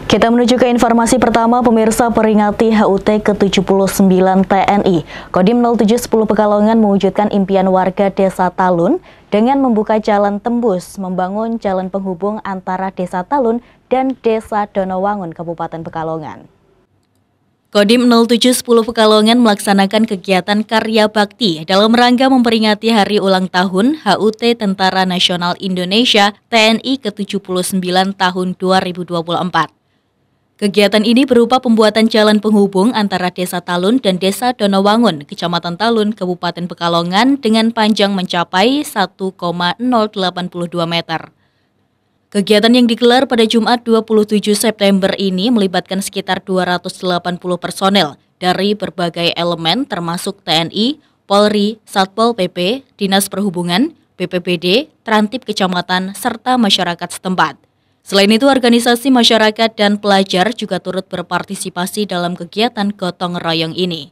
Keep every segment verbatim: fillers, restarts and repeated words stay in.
Kita menuju ke informasi pertama, pemirsa. Peringati H U T ke tujuh puluh sembilan T N I. Kodim nol tujuh satu nol Pekalongan mewujudkan impian warga Desa Talun dengan membuka jalan tembus, membangun jalan penghubung antara Desa Talun dan Desa Donowangun, Kabupaten Pekalongan. Kodim nol tujuh satu nol Pekalongan melaksanakan kegiatan karya bakti dalam rangka memperingati hari ulang tahun H U T Tentara Nasional Indonesia T N I ke tujuh puluh sembilan tahun dua ribu dua puluh empat. Kegiatan ini berupa pembuatan jalan penghubung antara Desa Talun dan Desa Donowangun, Kecamatan Talun, Kabupaten Pekalongan dengan panjang mencapai satu koma nol delapan dua meter. Kegiatan yang digelar pada Jumat dua puluh tujuh September ini melibatkan sekitar dua ratus delapan puluh personel dari berbagai elemen termasuk T N I, Polri, Satpol P P, Dinas Perhubungan, B P B D, Trantip Kecamatan, serta masyarakat setempat. Selain itu, organisasi masyarakat dan pelajar juga turut berpartisipasi dalam kegiatan gotong royong ini.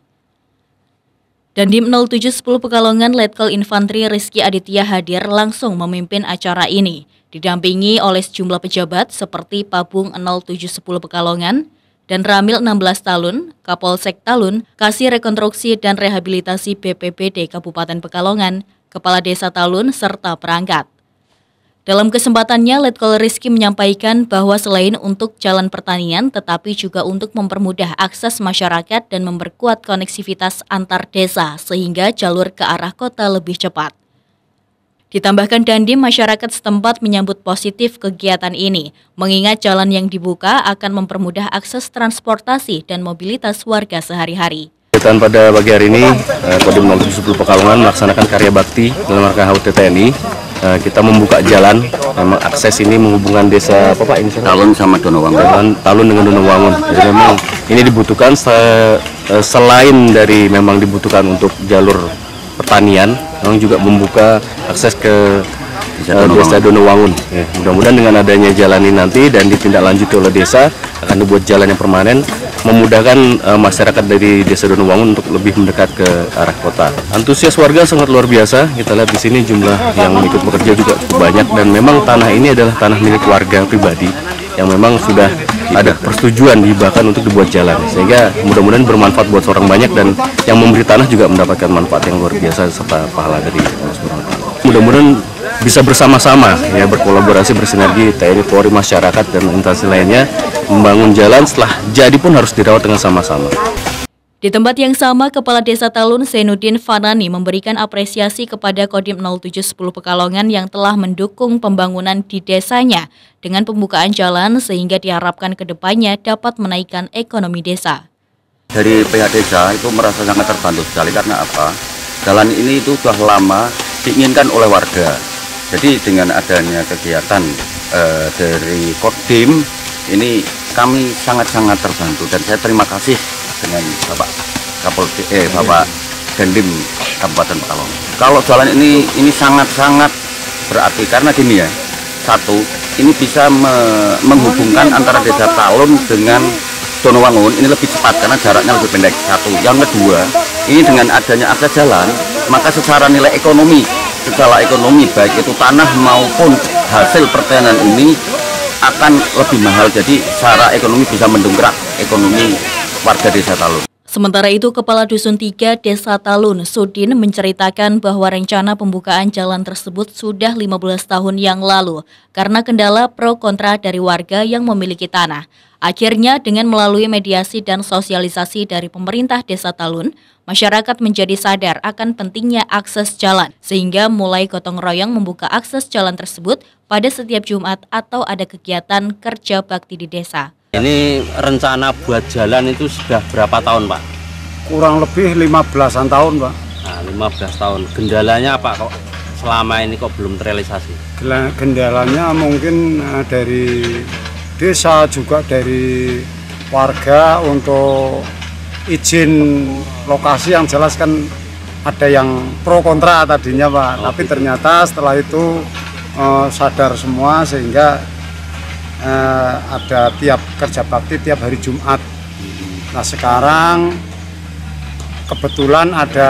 Dandim nol tujuh satu nol Pekalongan Letkol Infantri Rizky Aditya hadir langsung memimpin acara ini, didampingi oleh sejumlah pejabat seperti Pabung nol tujuh satu nol Pekalongan dan Ramil enam belas Talun, Kapolsek Talun, Kasih Rekonstruksi dan Rehabilitasi B P B D Kabupaten Pekalongan, Kepala Desa Talun, serta perangkat. Dalam kesempatannya, Letkol Rizky menyampaikan bahwa selain untuk jalan pertanian, tetapi juga untuk mempermudah akses masyarakat dan memperkuat koneksivitas antar desa sehingga jalur ke arah kota lebih cepat. Ditambahkan Dandim, masyarakat setempat menyambut positif kegiatan ini, mengingat jalan yang dibuka akan mempermudah akses transportasi dan mobilitas warga sehari-hari. Kegiatan pada pagi hari ini, Kodim nol tujuh satu nol Pekalongan melaksanakan karya bakti dalam rangka H U T T N I. Kita membuka jalan, memang akses ini menghubungkan desa apa Pak ini? Talun sama Donowangun. Talun, Talun dengan Donowangun. Jadi memang ini dibutuhkan selain dari memang dibutuhkan untuk jalur pertanian, memang juga membuka akses ke desa Donowangun. Desa Donowangun. Ya, mudah-mudahan dengan adanya jalan ini nanti dan ditindaklanjuti oleh desa akan dibuat jalan yang permanen, memudahkan uh, masyarakat dari Desa Donowangun untuk lebih mendekat ke arah kota. Antusias warga sangat luar biasa. Kita lihat di sini jumlah yang ikut bekerja juga cukup banyak dan memang tanah ini adalah tanah milik warga pribadi yang memang sudah ada persetujuan dihibahkan untuk dibuat jalan, sehingga mudah-mudahan bermanfaat buat orang banyak dan yang memberi tanah juga mendapatkan manfaat yang luar biasa serta pahala dari Allah Subhanahu wa taala. Mudah-mudahan bisa bersama-sama ya, berkolaborasi, bersinergi T N I, Polri, masyarakat dan instansi lainnya membangun jalan. Setelah jadi pun harus dirawat dengan sama-sama. Di tempat yang sama, Kepala Desa Talun Zainuddin Fanani memberikan apresiasi kepada Kodim nol tujuh satu nol Pekalongan yang telah mendukung pembangunan di desanya dengan pembukaan jalan sehingga diharapkan kedepannya dapat menaikkan ekonomi desa. Dari pihak desa itu merasa sangat terbantu sekali karena apa? Jalan ini itu sudah lama diinginkan oleh warga. Jadi dengan adanya kegiatan eh, dari Kodim ini kami sangat-sangat terbantu dan saya terima kasih dengan Bapak Kapolri, eh Bapak Dandim Kabupaten Pekalongan. Kalau jalan ini ini sangat-sangat berarti karena gini ya, satu ini bisa me menghubungkan antara Desa Talun dengan Donowangun ini lebih cepat karena jaraknya lebih pendek. Satu, yang kedua ini dengan adanya akses jalan maka secara nilai ekonomi, secara ekonomi baik itu tanah maupun hasil pertanian ini akan lebih mahal, jadi secara ekonomi bisa mendongkrak ekonomi warga Desa Talun. Sementara itu, Kepala Dusun tiga Desa Talun, Sudin, menceritakan bahwa rencana pembukaan jalan tersebut sudah lima belas tahun yang lalu karena kendala pro kontra dari warga yang memiliki tanah. Akhirnya dengan melalui mediasi dan sosialisasi dari pemerintah Desa Talun, masyarakat menjadi sadar akan pentingnya akses jalan, sehingga mulai gotong royong membuka akses jalan tersebut pada setiap Jumat atau ada kegiatan kerja bakti di desa. Ini rencana buat jalan itu sudah berapa tahun, Pak? Kurang lebih lima belasan tahun, Pak. Nah, lima belas tahun. Kendalanya apa kok selama ini kok belum terrealisasi? Kendalanya mungkin dari desa juga dari warga untuk izin lokasi yang jelas kan ada yang pro kontra tadinya, Pak. Oh, tapi gitu. Ternyata setelah itu eh, sadar semua sehingga eh, ada tiap kerja bakti tiap hari Jumat. Nah sekarang kebetulan ada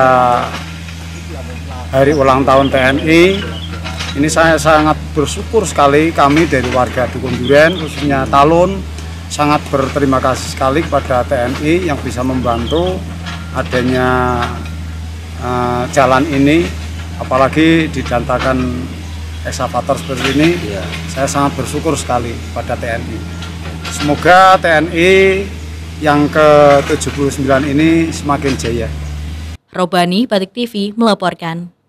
hari ulang tahun T N I. Ini saya sangat bersyukur sekali kami dari warga Dukun Duren khususnya Talun sangat berterima kasih sekali kepada T N I yang bisa membantu adanya uh, jalan ini, apalagi didantakan ekskavator seperti ini. Ya. Saya sangat bersyukur sekali pada T N I. Semoga T N I yang ke tujuh puluh sembilan ini semakin jaya. Robani, Batik T V melaporkan.